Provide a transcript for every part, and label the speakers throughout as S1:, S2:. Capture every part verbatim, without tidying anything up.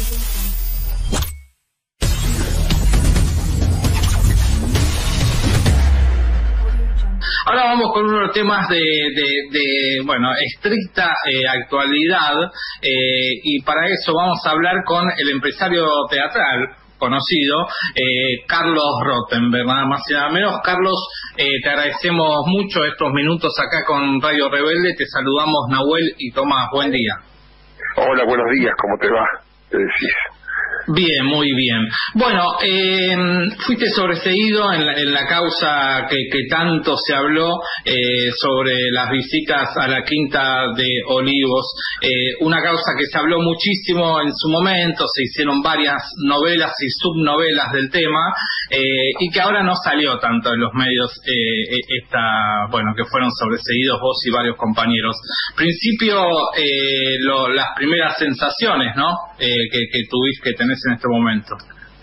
S1: Ahora vamos con unos temas de, de, de bueno, estricta eh, actualidad, eh, y para eso vamos a hablar con el empresario teatral conocido, eh, Carlos Rottenberg, nada más y nada menos. Carlos, eh, te agradecemos mucho estos minutos acá con Radio Rebelde. Te saludamos Nahuel y Tomás. Buen día.
S2: Hola, buenos días, ¿cómo te va? ¿Te decís?
S1: Bien, muy bien. Bueno, eh, fuiste sobreseído en la, en la causa que, que tanto se habló eh, sobre las visitas a la Quinta de Olivos, eh, una causa que se habló muchísimo en su momento, se hicieron varias novelas y subnovelas del tema, eh, y que ahora no salió tanto en los medios, eh, esta, bueno, que fueron sobreseídos vos y varios compañeros. Principio, eh, lo, las primeras sensaciones, ¿no?, eh, que, que tuviste, que tenés en este momento.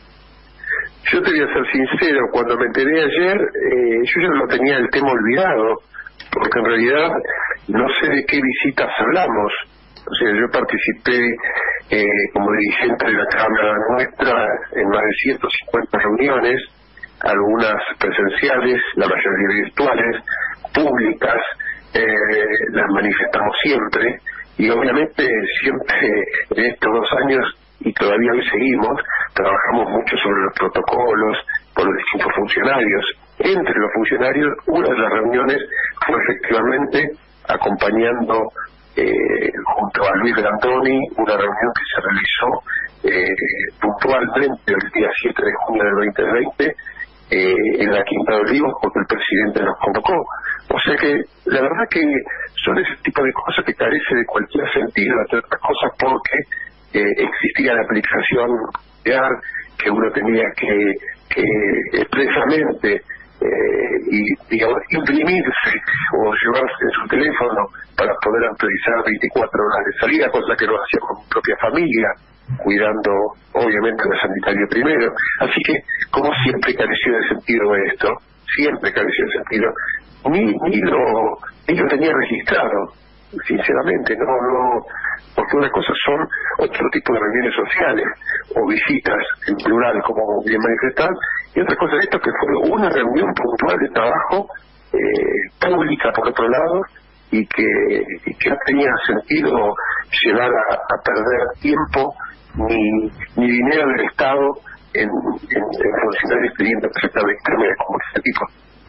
S2: Yo te voy a ser sincero, cuando me enteré ayer, eh, yo ya lo tenía el tema olvidado, porque en realidad no sé de qué visitas hablamos. O sea, yo participé eh, como dirigente de la Cámara nuestra en más de ciento cincuenta reuniones, algunas presenciales, la mayoría virtuales, públicas, eh, las manifestamos siempre, y obviamente siempre en estos dos años, y todavía hoy seguimos, trabajamos mucho sobre los protocolos con los distintos funcionarios. Entre los funcionarios, una de las reuniones fue efectivamente acompañando eh, junto a Luis Grandoni una reunión que se realizó eh, puntualmente el día siete de junio del veinte veinte eh, en la Quinta de Olivos, porque el presidente nos convocó. O sea que la verdad que son ese tipo de cosas que carece de cualquier sentido, entre otras cosas porque Eh, existía la aplicación de A R que uno tenía que, que expresamente eh, y digamos imprimirse o llevarse en su teléfono para poder autorizar veinticuatro horas de salida, cosa que lo hacía con mi propia familia, cuidando obviamente al sanitario primero. Así que, como siempre careció de sentido esto, siempre careció de sentido, ni, ni lo ni lo tenía registrado, sinceramente, no, no, porque una cosa son otro tipo de reuniones sociales o visitas en plural, como bien manifestar, y otra cosa esto que fue una reunión puntual de trabajo eh, pública por otro lado, y que, y que no tenía sentido llevar a, a perder tiempo ni, ni dinero del Estado en, en, en funcionarios pidiendo presentar dictámenes como este tipo.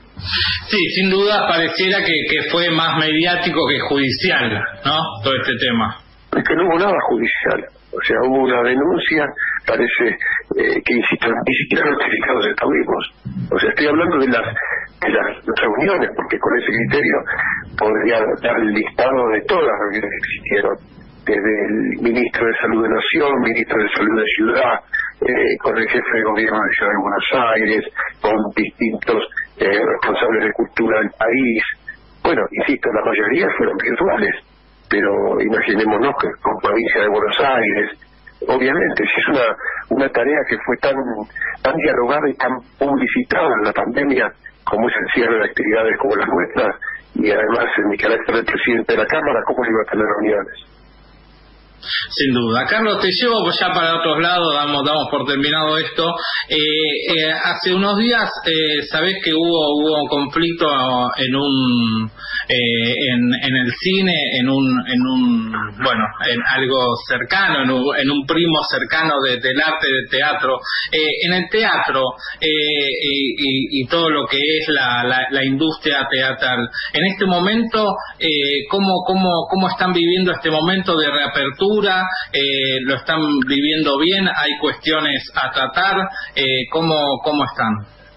S1: Sí, sin duda pareciera que, que fue más mediático que judicial, ¿no?, todo este tema.
S2: Es que no hubo nada judicial, o sea, hubo una denuncia, parece eh, que, insisto, ni siquiera notificados estuvimos. O sea, estoy hablando de las, de las reuniones, porque con ese criterio podría dar el listado de todas las reuniones que existieron, desde el ministro de Salud de Nación, ministro de Salud de Ciudad, eh, con el jefe de gobierno de Ciudad de Buenos Aires, con distintos eh, responsables de cultura del país. Bueno, insisto, la mayoría fueron virtuales, pero imaginémonos que con provincia de Buenos Aires, obviamente, si es una una tarea que fue tan tan dialogada y tan publicitada en la pandemia, como es el cierre de actividades como las nuestras, y además en mi carácter de presidente de la Cámara, ¿cómo iba a tener reuniones?
S1: Sin duda. Carlos, te llevo ya para otros lados, damos damos por terminado esto. Eh, eh, hace unos días, eh, sabés que hubo hubo un conflicto en un eh, en, en el cine, en un en un bueno, en algo cercano, en un, en un primo cercano de, del arte del teatro, eh, en el teatro eh, y, y, y todo lo que es la, la, la industria teatral. En este momento, eh, ¿cómo cómo cómo están viviendo este momento de reapertura? Eh, ¿Lo están viviendo bien? ¿Hay cuestiones a tratar? Eh, ¿cómo, ¿Cómo están?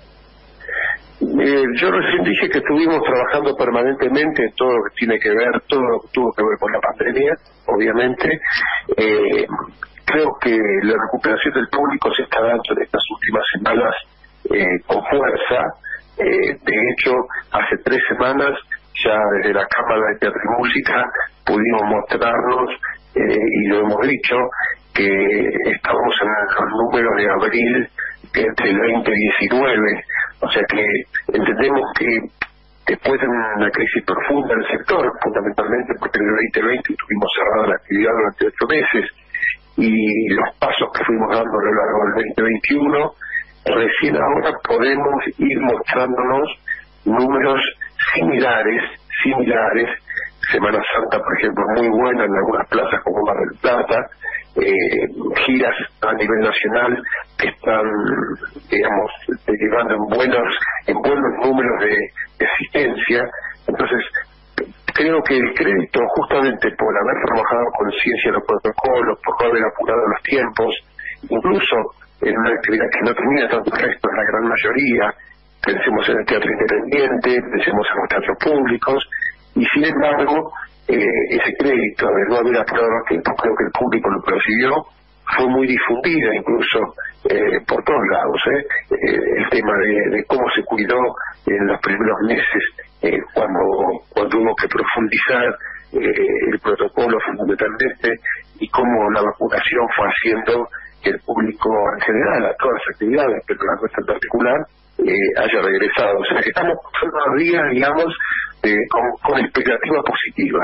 S2: Eh, yo recién dije que estuvimos trabajando permanentemente en todo lo que tiene que ver, todo lo que tuvo que ver con la pandemia, obviamente. Eh, creo que la recuperación del público se está dando en estas últimas semanas eh, con fuerza. Eh, de hecho, hace tres semanas, ya desde la Cámara de Teatro y Música, pudimos mostrarnos, eh, y lo hemos dicho, que estamos en los números de abril entre el veinte diecinueve. O sea que entendemos que después de una crisis profunda del sector, fundamentalmente porque en el veinte veinte tuvimos cerrada la actividad durante ocho meses, y los pasos que fuimos dando a lo largo del veinte veintiuno, recién ahora podemos ir mostrándonos números similares, similares. Semana Santa, por ejemplo, muy buena en algunas plazas como Mar del Plata, eh, giras a nivel nacional que están, digamos, derivando en buenos, en buenos números de, de asistencia. Entonces, creo que el crédito, justamente por haber trabajado con ciencia en los protocolos, por haber apurado los tiempos, incluso en una actividad que no tenía tanto resto en la gran mayoría, pensemos en el teatro independiente, pensemos en los teatros públicos, y sin embargo, eh, ese crédito de no haber apurado los tiempos, creo que el público lo percibió, fue muy difundida incluso eh, por todos lados, ¿eh? Eh, el tema de, de cómo se cuidó en los primeros meses, eh, cuando, cuando hubo que profundizar eh, el protocolo fundamentalmente, y cómo la vacunación fue haciendo que el público en general, a todas las actividades, pero la nuestra en particular, eh, haya regresado. O sea que estamos pasando los días, digamos, eh, con, con expectativa positiva.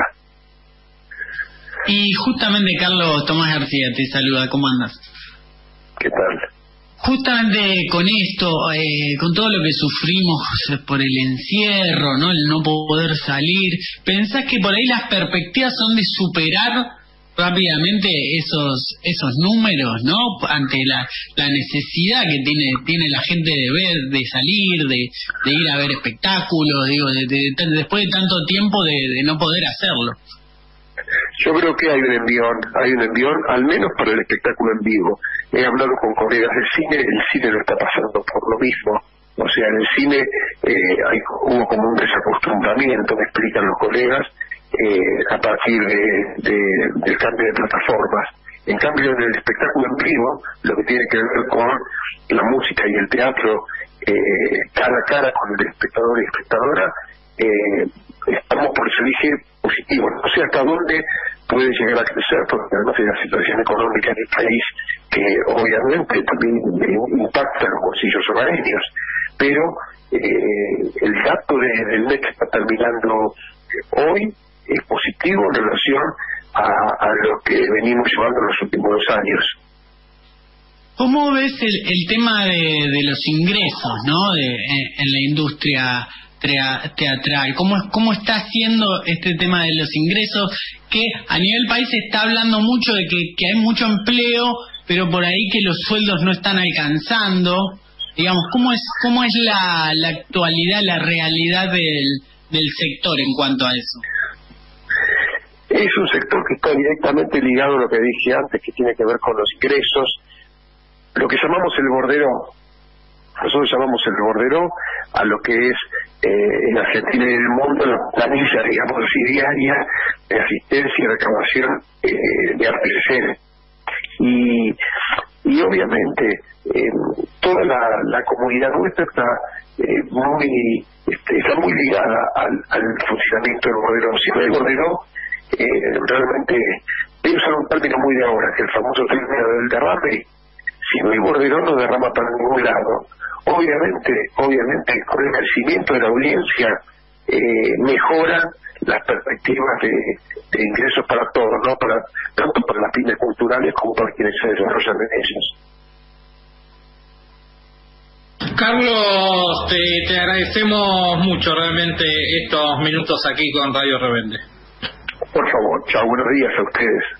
S3: Y justamente, Carlos, Tomás García te saluda, ¿cómo andas?
S2: ¿Qué tal?
S3: Justamente con esto, eh, con todo lo que sufrimos por el encierro, ¿no? El no poder salir, ¿pensás que por ahí las perspectivas son de superar rápidamente esos esos números, ¿no? Ante la, la necesidad que tiene tiene la gente de ver, de salir, de, de ir a ver espectáculos, digo, de, de, de, después de tanto tiempo de, de no poder hacerlo.
S2: Yo creo que hay un envión, hay un envión, al menos para el espectáculo en vivo. He hablado con colegas del cine, el cine lo está pasando por lo mismo. O sea, en el cine eh, hay, hubo como un desacostumbramiento, me explican los colegas, eh, a partir de, de, del cambio de plataformas. En cambio, en el espectáculo en vivo, lo que tiene que ver con la música y el teatro, eh, cara a cara con el espectador y espectadora, eh, estamos, por eso dije, positivos. No sé hasta dónde puede llegar a crecer, porque además hay la situación económica en el país que obviamente también impacta en los bolsillos hogareños, pero eh, el dato de, del mes que está terminando hoy es positivo en relación a, a lo que venimos llevando en los últimos dos años.
S3: ¿Cómo ves el, el tema de, de los ingresos, ¿no? De, en, en la industria teatral? ¿Cómo, ¿Cómo está haciendo este tema de los ingresos? Que a nivel país se está hablando mucho de que, que hay mucho empleo, pero por ahí que los sueldos no están alcanzando. Digamos, ¿cómo es cómo es la, la actualidad, la realidad del, del sector en cuanto a eso?
S2: Es un sector que está directamente ligado a lo que dije antes, que tiene que ver con los ingresos, lo que llamamos el bordero. Nosotros llamamos el bordero a lo que es eh, en Argentina y en el mundo la planilla, digamos así, diaria de asistencia y recaudación eh, de arte escena. Y, y obviamente eh, toda la, la comunidad nuestra está eh, muy este, está muy ligada al, al funcionamiento del bordero. Si no hay bordero, eh, realmente, voy a usar un término muy de ahora, que el famoso término del derrame. Si no hay bordero, no derrama para ningún lado. Obviamente, obviamente, con el crecimiento de la audiencia eh, mejora las perspectivas de, de ingresos para todos, no para tanto para las pymes culturales como para quienes se desarrollan en ellas.
S1: Carlos, te, te agradecemos mucho realmente estos minutos aquí con Radio Rebelde.
S2: Por favor, chao, buenos días a ustedes.